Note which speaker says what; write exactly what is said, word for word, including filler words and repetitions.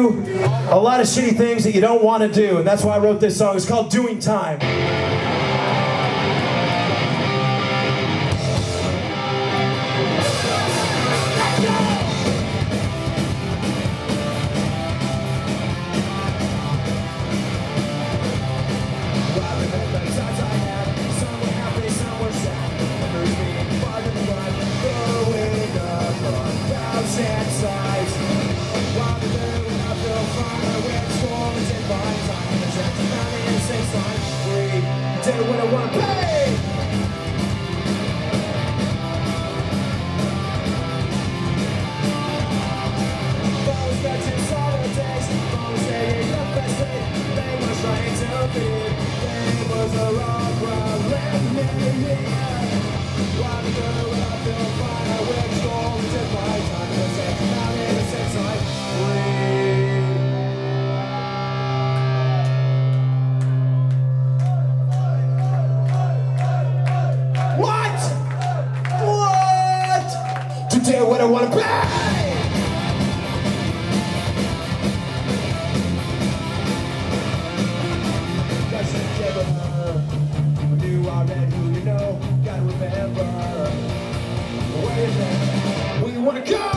Speaker 1: do a lot of shitty things that you don't want to do, and that's why I wrote this song. It's called Doing Time. Do what I wanna pay. Those got two Saturdays, those saying the best day. They were trying to be. There was a rock round let me in. Why do I feel fine? I went strong to my time. I said, now in a sense I'm free. Do what I wanna play. Doesn't give a do already, who you know, gotta remember. Where is it? Where you wanna go?